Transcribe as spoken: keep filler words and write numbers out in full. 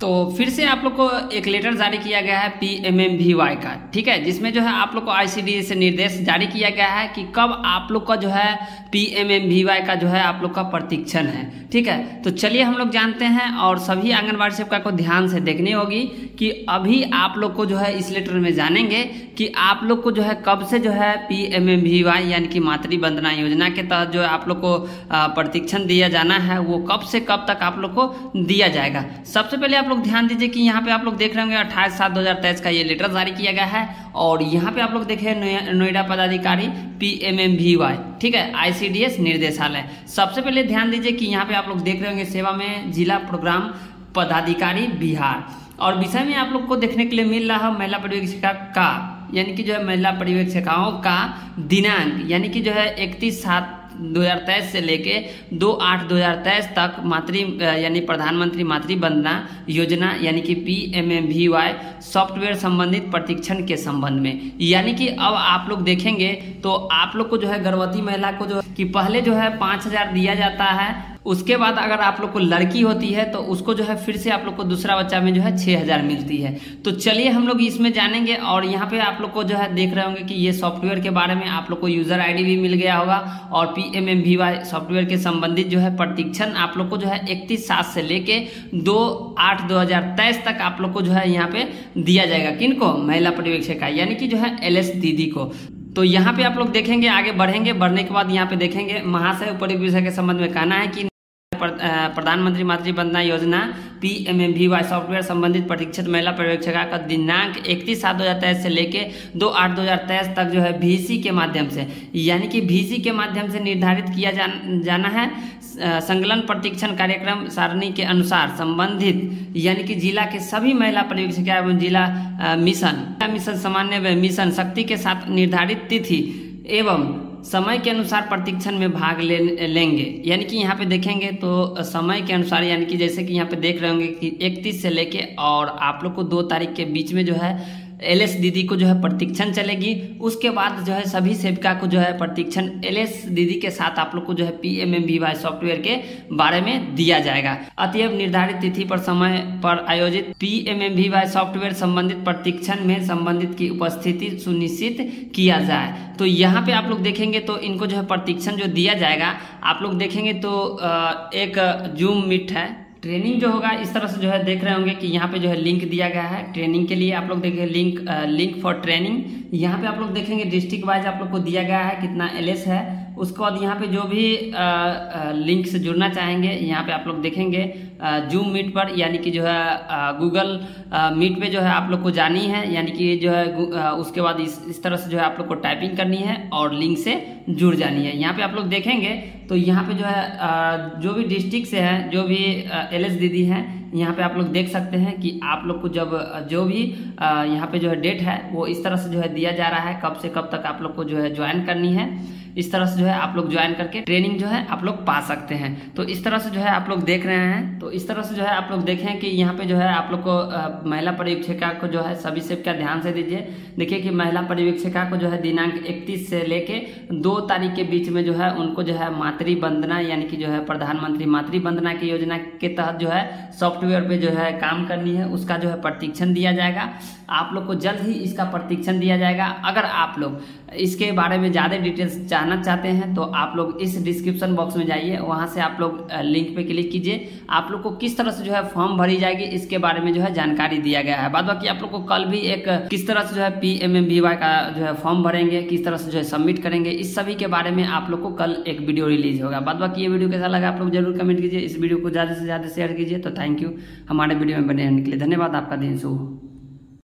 तो फिर से आप लोग को एक लेटर जारी किया गया है P M M V Y का, ठीक है, जिसमें जो है आप लोग को आई सी डी एस से निर्देश जारी किया गया है कि कब आप लोग का जो है P M M V Y का जो है आप लोग का प्रशिक्षण है, ठीक है। तो चलिए हम लोग जानते हैं और सभी आंगनबाड़ी सेविका को ध्यान से देखनी होगी कि अभी आप लोग को जो है इस लेटर में जानेंगे कि आप लोग को जो है कब से जो है P M M V Y यानी कि मातृ वंदना योजना के तहत जो है आप लोग को प्रशिक्षण दिया जाना है वो कब से कब तक आप लोग को दिया जाएगा। सबसे पहले आप लोग ध्यान दीजिए कि यहाँ पे आप लोग देख रहे होंगे अट्ठाईस सात दो हजार तेईस का ये लेटर जारी किया गया है और यहाँ पे आप लोग देखे नोएडा पदाधिकारी P M M V Y, ठीक है, आई सी डी एस निर्देशालय। सबसे पहले ध्यान दीजिए कि यहाँ पे आप लोग देख रहे होंगे सेवा में जिला प्रोग्राम पदाधिकारी बिहार और विषय में आप लोग को देखने के लिए मिल रहा है महिला पर्यवेक्षिका का यानी कि जो है महिला पर्यवेक्षिकाओं का दिनांक यानी कि जो है इकतीस सात दो हजार तेईस से लेके दो आठ दो हजार तेईस तक मातृ यानी प्रधानमंत्री मातृ वंदना योजना यानी कि P M M V Y software संबंधित प्रशिक्षण के संबंध में। यानी कि अब आप लोग देखेंगे तो आप लोग को जो है गर्भवती महिला को जो कि पहले जो है पाँच हजार दिया जाता है, उसके बाद अगर आप लोग को लड़की होती है तो उसको जो है फिर से आप लोग को दूसरा बच्चा में जो है छः हजार मिलती है। तो चलिए हम लोग इसमें जानेंगे और यहाँ पे आप लोग को जो है देख रहे होंगे कि ये सॉफ्टवेयर के बारे में आप लोग को यूजर आईडी भी मिल गया होगा और P M M V Y software के संबंधित जो है प्रशिक्षण आप लोग को जो है इकतीस सात से लेके दो आठ दो हजार तेईस तक आप लोग को जो है यहाँ पे दिया जाएगा। किनको? महिला पर्यवेक्षिका यानी कि जो है एल एस दीदी को। तो यहाँ पे आप लोग देखेंगे आगे बढ़ेंगे, बढ़ने के बाद यहाँ पे देखेंगे महाशय उपयुक्त विषय के संबंध में कहना है कि प्रधानमंत्री Matru Vandana Yojana P M M V Y software संबंधित प्रशिक्षित महिला पर्यवेक्षिका का दिनांक इकतीस सात दो हजार तेईस से लेके दो आठ दो हजार तेईस तक जो है वी सी के माध्यम से यानी कि वी सी के माध्यम से निर्धारित किया जा, जाना है। संकलन प्रशिक्षण कार्यक्रम सारणी के अनुसार संबंधित यानी कि जिला के सभी महिला पर्यवेक्षिका एवं जिला मिशन मिशन सामान्य मिशन शक्ति के साथ निर्धारित तिथि एवं समय के अनुसार प्रशिक्षण में भाग ले लेंगे। यानी कि यहाँ पे देखेंगे तो समय के अनुसार यानी कि जैसे कि यहाँ पे देख रहे होंगे कि इकतीस से लेके और आप लोग को दो तारीख के बीच में जो है एल एस दीदी को जो है प्रशिक्षण चलेगी। उसके बाद जो है सभी सेविका को जो है प्रशिक्षण एल एस दीदी के साथ आप लोग को जो है P M M V Y software के बारे में दिया जाएगा। अतएव निर्धारित तिथि पर समय पर आयोजित P M M V Y software संबंधित प्रशिक्षण में संबंधित की उपस्थिति सुनिश्चित किया जाए। तो यहाँ पे आप लोग देखेंगे तो इनको जो है प्रशिक्षण जो दिया जाएगा आप लोग देखेंगे तो एक जूम मीट है ट्रेनिंग जो होगा इस तरह से जो है देख रहे होंगे कि यहाँ पे जो है लिंक दिया गया है ट्रेनिंग के लिए। आप लोग देखेंगे लिंक लिंक फॉर ट्रेनिंग, यहाँ पे आप लोग देखेंगे डिस्ट्रिक्ट वाइज आप लोग को दिया गया है कितना एल एस है। उसके बाद यहाँ पे जो भी आ, आ, लिंक से जुड़ना चाहेंगे यहाँ पे आप लोग देखेंगे जूम मीट पर यानी कि जो है गूगल मीट पे जो है आप लोग को जानी है यानी कि जो है आ, उसके बाद इस इस तरह से जो है आप लोग को टाइपिंग करनी है और लिंक से जुड़ जानी है। यहाँ पे आप लोग देखेंगे तो यहाँ पे जो है आ, जो भी डिस्ट्रिक्ट से है जो भी एल एस दीदी हैं यहाँ पे आप लोग देख सकते हैं कि आप लोग को जब जो भी यहाँ पे जो है डेट है वो इस तरह से जो है दिया जा रहा है कब से कब तक आप लोग को जो है ज्वाइन करनी है। इस तरह से जो है आप लोग ज्वाइन करके ट्रेनिंग जो है आप लोग पा सकते हैं। तो इस तरह से जो है आप लोग देख रहे हैं तो इस तरह से जो है आप लोग देखें कि यहाँ पे जो है आप लोग को आ, महिला पर्यवेक्षिका को जो है सभी सेविका ध्यान से दीजिए। देखिए कि महिला पर्यवेक्षिका को जो है दिनांक इकतीस से लेके दो तारीख के बीच में जो है उनको जो है मातृ वंदना यानी कि जो है प्रधानमंत्री मातृ वंदना की योजना के तहत जो है सॉफ्टवेयर पे जो है काम करनी है उसका जो है प्रशिक्षण दिया जाएगा। आप लोग को जल्द ही इसका प्रशिक्षण दिया जाएगा। अगर आप लोग इसके बारे में ज़्यादा डिटेल्स जानना चाहते हैं तो आप लोग इस डिस्क्रिप्शन बॉक्स में जाइए, वहां से आप लोग लिंक पे क्लिक कीजिए। आप लोग को किस तरह से जो है फॉर्म भरी जाएगी इसके बारे में जो है जानकारी दिया गया है। बाद बाकी आप लोग को कल भी एक किस तरह से जो है P M M V Y का जो है फॉर्म भरेंगे, किस तरह से जो है सबमिट करेंगे, इस सभी के बारे में आप लोग को कल एक वीडियो रिलीज होगा। बाद बाकी ये वीडियो कैसा लगा आप लोग जरूर कमेंट कीजिए, इस वीडियो को ज़्यादा से ज़्यादा शेयर कीजिए। तो थैंक यू हमारे वीडियो में बने रहने के लिए, धन्यवाद। आपका दिन शुभ हो।